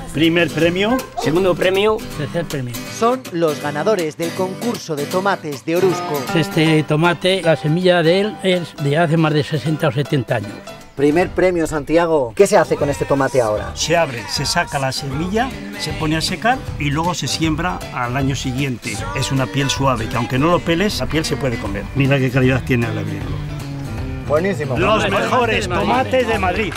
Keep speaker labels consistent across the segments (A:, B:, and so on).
A: Primer premio.
B: Segundo premio.
C: Tercer premio.
D: Son los ganadores del concurso de tomates de Orusco.
C: Este tomate, la semilla de él es de hace más de 60 o 70 años.
D: Primer premio, Santiago. ¿Qué se hace con este tomate ahora?
A: Se abre, se saca la semilla, se pone a secar y luego se siembra al año siguiente. Es una piel suave que aunque no lo peles, la piel se puede comer. Mira qué calidad tiene al abrirlo.
D: Buenísimo.
A: Los mejores tomates de Madrid.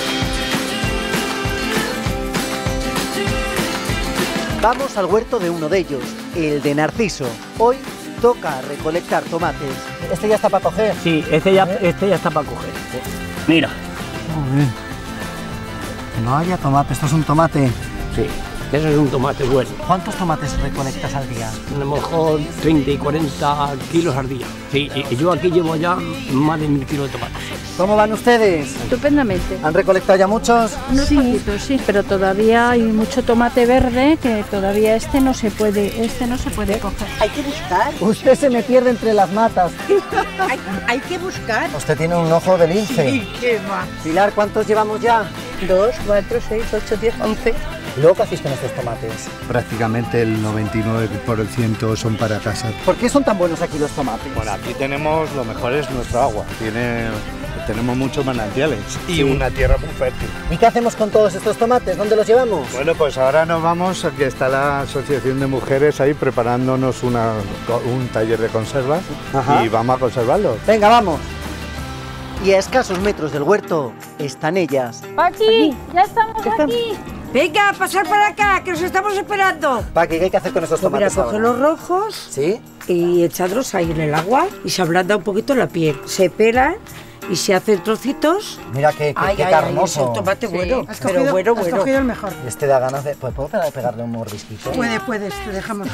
D: Vamos al huerto de uno de ellos, el de Narciso. Hoy toca recolectar tomates. ¿Este ya está para coger?
B: Sí, este ya está para coger. Mira.
D: No haya tomate, esto es un tomate.
B: Sí, eso es un tomate bueno.
D: ¿Cuántos tomates recolectas al día?
B: A lo mejor 30 y 40 kilos al día. Sí, y yo aquí llevo ya más de 1000 kilos de tomates.
D: ¿Cómo van ustedes?
E: Estupendamente.
D: ¿Han recolectado ya muchos?
E: Unos poquitos, sí, pero todavía hay mucho tomate verde que todavía este no se puede coger.
F: Hay que buscar,
D: Usted se me pierde entre las matas.
F: hay que buscar.
D: Usted tiene un ojo de lince.
F: ¿Y qué va?
D: Pilar, ¿cuántos llevamos ya?
F: 2, 4, 6, 8, 10, 11.
D: ¿Y luego qué hacéis con estos tomates?
G: Prácticamente el 99% son para casa.
D: ¿Por qué son tan buenos aquí los tomates?
G: Bueno, aquí tenemos lo mejor es nuestra agua. Tenemos muchos manantiales y una tierra muy fértil.
D: ¿Y qué hacemos con todos estos tomates? ¿Dónde los llevamos?
G: Bueno, pues ahora nos vamos, aquí está la Asociación de Mujeres ahí preparándonos un taller de conservas.
D: Ajá.
G: Y vamos a conservarlos.
D: Venga, vamos. Y a escasos metros del huerto están ellas.
E: ¡Paqui! ¡Ya estamos aquí!
F: Venga, a pasar para acá, que os estamos esperando.
D: Paqui, ¿qué hay que hacer con estos
F: Pues mira,
D: tomates
F: coge
D: ahora?
F: los rojos
D: ¿Sí?
F: y echadlos ahí en el agua y se ablanda un poquito la piel. Se pelan y se hacen trocitos.
D: Mira qué
F: Ay,
D: carnoso.
F: es un tomate bueno,
H: Has
F: pero
H: cogido,
F: bueno,
H: has
F: bueno.
H: cogido el mejor.
D: Este da ganas de... ¿Puedo pegarle un mordisquito?
H: Puedes, te dejamos.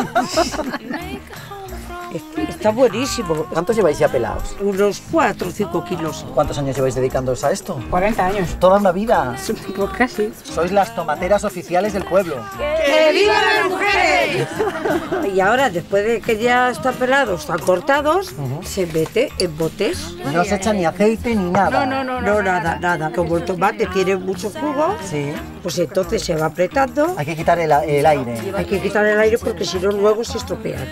F: Está buenísimo.
D: ¿Cuántos lleváis ya pelados?
F: Unos 4 o 5 kilos.
D: ¿Cuántos años lleváis dedicándoos a esto?
H: 40 años.
D: Toda una vida.
F: Pues casi.
D: Sois las tomateras oficiales del pueblo.
F: ¡Que vivan las mujeres! Y ahora, después de que ya están pelados, están cortados, se mete en botes.
D: No se echa ni aceite ni nada.
F: No, nada. Como el tomate tiene mucho jugo,
D: Sí.
F: pues entonces se va apretando.
D: Hay que quitar el aire.
F: Hay que quitar el aire porque si no luego se estropean.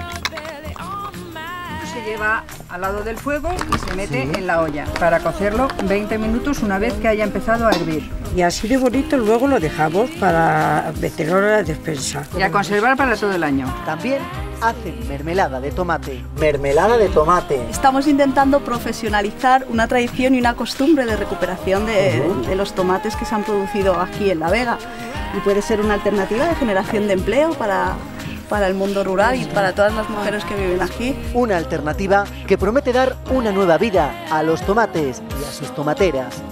H: Se lleva al lado del fuego y se mete en la olla para cocerlo 20 minutos una vez que haya empezado a hervir.
F: Y así de bonito luego lo dejamos para meterlo en la despensa.
H: Y a conservar para todo el año.
D: También hacen mermelada de tomate. Mermelada de tomate.
I: Estamos intentando profesionalizar una tradición y una costumbre de recuperación de los tomates que se han producido aquí en La Vega. Y puede ser una alternativa de generación de empleo para el mundo rural y para todas las mujeres que viven aquí.
D: Una alternativa que promete dar una nueva vida a los tomates y a sus tomateras.